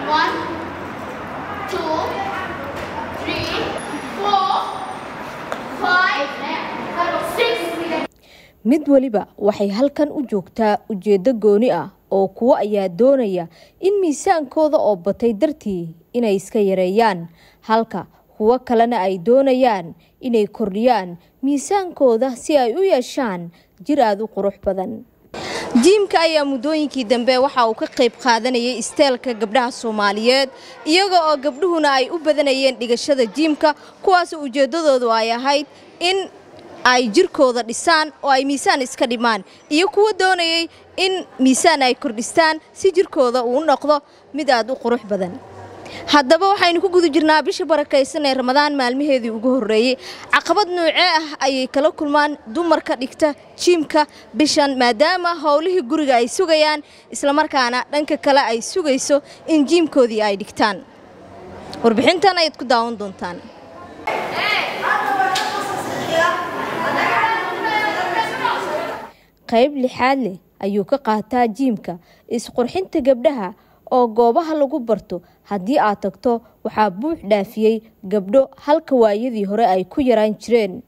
1 2 3 4 5 6 mid waliba waxay halkan u joogtaa ujeedo gooni ah oo kuwa ayaa doonaya in miisaankooda oo batay dartii inay iska yareeyaan halka kuwa kalena ay doonayaan inay kordhiyaan miisaankooda si ay u yeeshaan jir aad u qurux badan. jiimka ayaa muddooyinkii dambe waxa uu ka qayb qaadanayay isteelka gabdhaha Soomaaliyeed iyaga oo gabdhuhuna ay u badanayeen dhigashada jiimka kuwaas ujeedadoodu ay ahayd in ay jirkooda dhisaan oo ay miisaan iska dhimaan iyo kuwa doonayay in miisaan ay kordhistaan si jirkooda uu noqdo mid aad u qurux badan. haddaba waxaynu ku guda jirnaa bisha barakaysan ee Ramadaan maalmaheedii ugu horeeyay caqabad noocee ah ayay kala kulmaan dumarka dhigta jiimka bishan maadaama hawlihii guriga ay sugayaan isla markaana dhanka kale ay sugayso in jiimkoodii ay dhigtaan. warbixintan ayaad ku daawan doontaan. qayb lixaad leh ayuu ka qaataa jiimka isqurxinta gabdhaha oo goobaha lagu barto haddii aad tagto waxaa buux dhaafiyay gabdho halka waayadii hore ay ku yaraan jireen.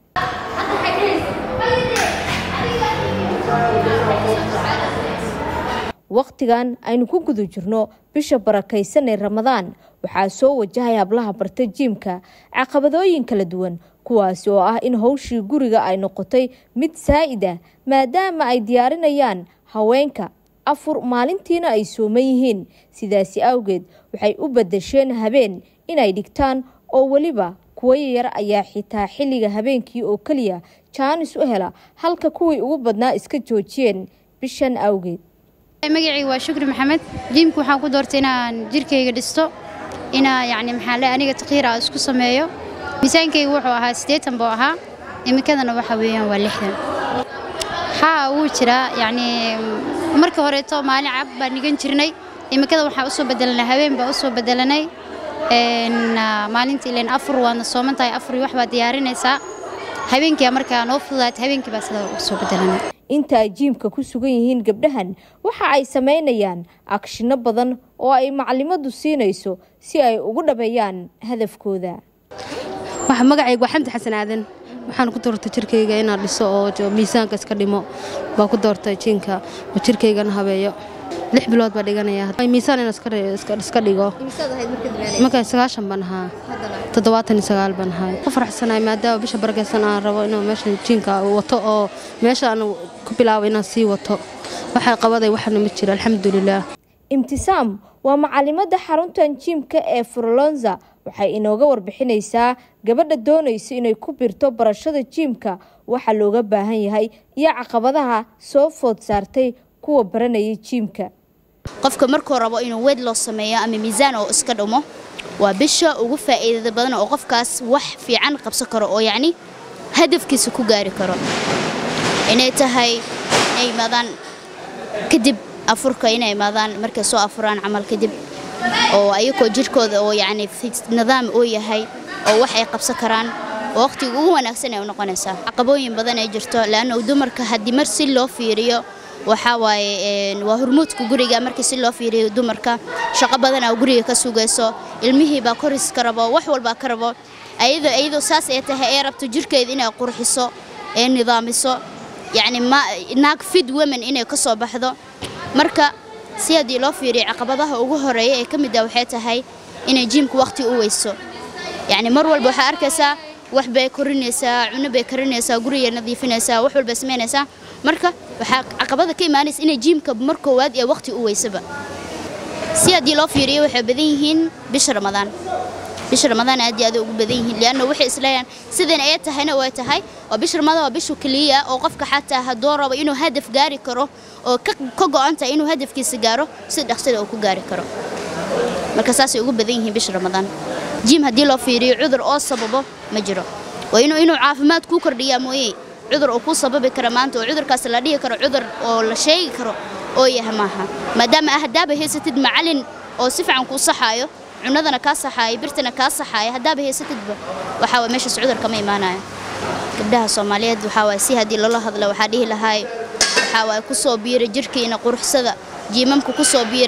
waqtigan aynu ku guda jirno bisha barakaysan ee Ramadaan waxaa soo wajahay hablaha barta jiimka caqabadooyin kala duwan kuwaas oo ah in hawshii guriga ay noqotay mid saa'id ah maadaama ay diyaarinayaan haweenka afur maalintiina ay sooman yihiin sidaasi awgeed waxay u bedesheen habeen inay dhigtaan oo waliba kuwa yar ayaa xitaa xilliga habeenkii oo kaliya chance u hela halka kuwii ugu badnaa iska joojiyeen bishan awgeed. magacaygu waa Shukri Maxamed jiimku waxaan ku doortay inaan jirkayga dhisto yani maxaa aniga taqriir ah isku sameeyo miisaankaygu wuxuu ahaa 80 buu ahaa imikadana waxa weeyaan waa 60 wuu jiraa yani markii hore to maalin cab baan nigan jirnay imikada waxa u soo bedelanay habeen baa u soo bedelanay maalintii ileen afur waan soomantahay afur wax baa diyaarinaysaa habeenkii markaa noo fudaad habeenkii baa sida u soo bedelanay. inta jiimka ku sugan yihiin gabdhahan waxa ay sameynayaan akshino badan oo ay macallimadu siinayso si ay ugu dhabeeyaan hadafkooda. waxa magacaygu Xamdi Xasan Aadan waxaan ku doortay jirkayga inaan dhiso oo miisaanka iska dhimo baa ku doortay jiimka oo jirkaygana habeeyo 6 bilood baa dhiganaya miisaan inaan iska dhigo markay 9 baan ahaa 79 baan ahaa ku faraxsanahay maadaama bisha barakaysan aan rabo inaan meesha jiimka wato oo meesha aan ku bilaabo inaan sii wato waxa qabaday waxna ma jiro alxamdulillah. Imtisaam waa macallimada xaruntan jiimka ee Furlonza waxay inooga warbixinaysaa gabadha doonaysa inay ku birto barashada jiimka waxa looga baahan yahay iyo caqabadaha soo food saartay kuwa baranaya jiimka. qofka markuu rabo inuu weed loo sameeyo ama miisaan oo iska dhimo waa bisha ugu faa'iidada badan oo qofkaas wax fiican qabsan karo oo yani hadafkiisa ku gaari karo inay tahay inay maadaan kadib afurka inay maadaan markay soo afuraan camal kadib oo ayagoo jirkooda oo yani nidaam oo yahay oo wax ay qabsan karaan waqtiga ugu wanaagsan ay noqonaysaa. caqabooyin badan ay jirto laana dumarka haddii mar si loo fiiriyo waxa waaye waa hormuudka guriga markii si loo fiiriyo dumarka shaqo badan oo guriga ka sugayso ilmihii baa koris ka rabo wax walba ka rabo ayadoo saas ay tahay ay rabto jirkeeda inay qurxiso ee nidaamiso yani naag fit women inay ka soo baxdo marka si hadii loo fiiriyo caqabadaha ugu horeeya ee kamid ah waxay tahay inay jiimku waqti u weyso yani mar walba waxa arkaysaa wax bay korinaysaa cunno bay karinaysaa guriga nadiifinaysaa wax walba sameynaysaa marka waxa caqabada ka imaanaysa inay jiimka markoo waad ee waqti u weysaba si hadii loo fiiriyo waxay badan yihiin bisha Ramadaan aad ugu badan yihiin liana waxay isleeyaan sideen ay tahayna way tahay oo bisha Ramadaan waa bisha kaliya oo qofka xataa hadoo rabo inuu hadaf gaari karo oo ka go'anta inuu hadafkiisa gaaro si dhaqso ah ku gaari karo marka saas ay ugu badan yihiin bisha Ramadaan. jiim hadii loo fiiriyo cudur oo sababo ma jiro waa inuu caafimaad ku kordhiyaa mooyee cudur oo ku sababi kara maanta oo cudurkaas la dhihi karo cudur oo la sheegi karo oo yahay maaha maadaama ahdaaba heysatid macallin oo si fiican ku saxayo cunadana ka saxayo birtana ka saxayo hadaba heysatidba waxa waa meesha cudurka ma imaanayo. gabdhaha Soomaaliyeed waxa waa si hadii lala hadlo waxa dhihi lahaay waxa waa ku soo biira jirkeena quruxsada jiimamku ku soo biira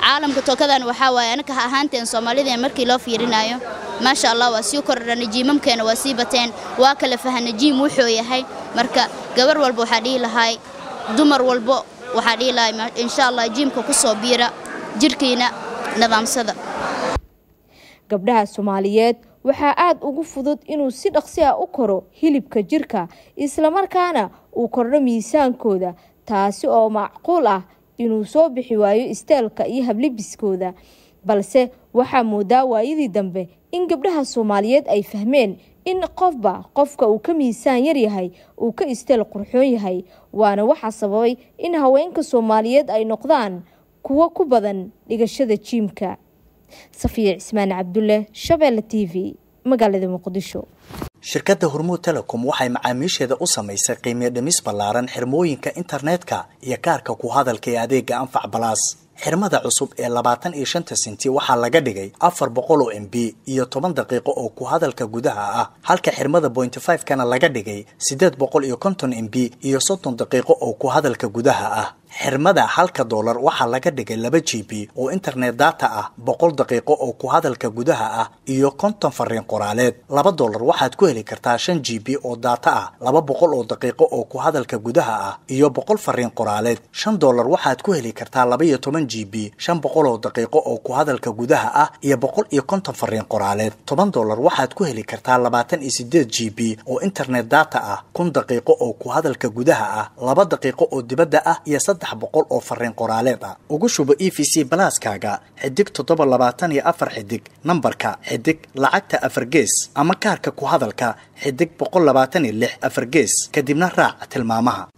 caalamka tookadan waxaa waaye anaka ahaanteen Soomaalida markii loo fiirinayo ma sha Allah waa sii kordhanay jiimamkeena waa sii bateen waa kala fahanay jiim wuxuu yahay marka gabar walba waxa dhigi lahay dumar walba waxa dhigi lahay insha Allah jiimka ku soo biira jirkiina nidaamsada gabdhaha Soomaaliyeed waxaa aad ugu fudud inuu si dhaqsi ah u koro hilibka jirka isla markaana uu kordho miisaankooda taasi oo macquul ah inuu soo bixi waayo isteelka iyo hablibiskooda balse waxaa moodaa waayidii dambe in gabdhaha Soomaaliyeed ay fahmeen in qofka uu ka miisaan yar yahay uu ka isteel qurxoon yahay waana waxa sababay in haweenka Soomaaliyeed ay noqdaan kuwa ku badan dhigashada jiimka Safiya Ismaan Cabdulle Shabeelle TV magaalada Muqdisho shirkadda Hormuud Telecom waxay macaamiisheeda u samaysay qiimo dhimis ballaaran xirmooyinka internetka iyo kaarka ku hadalka ee adeega Anfac Plus xirmada cusub ee 25 senti waxaa laga dhigay 400 MB iyo 10 daqiiqo oo ku hadalka gudaha ah halka xirmada 0.5 kana laga dhigay 850 MB iyo 30 daqiiqo oo ku hadalka gudaha ah xirmada $1 waxaa laga dhigay 2 GB oo internet data ah 100 daqiiqo oo ku hadalka gudaha ah iyo 50 fariin qoraaleed $2 waxaad ku heli kartaa 5 GB oo data ah 200 oo daqiiqo oo ku hadalka gudaha ah iyo 100 fariin qoraaleed $5 waxaad ku heli kartaa 12 GB 500 oo daqiiqo oo ku hadalka gudaha ah iyo 150 fariin qoraaleed $10 waxaad ku heli kartaa 28 GB oo internet data ah 1000 daqiiqo oo ku hadalka gudaha ah 2 daqiiqo oo dibadda ah iyo 300 oo fariin qoraaleed ah ugu shubo EVC Plus-kaaga xidig 724 xidig nambarka xidig lacagta 4 gees ama kaarka ku hadalka xidig 126 4 gees kadibna raac tilmaamaha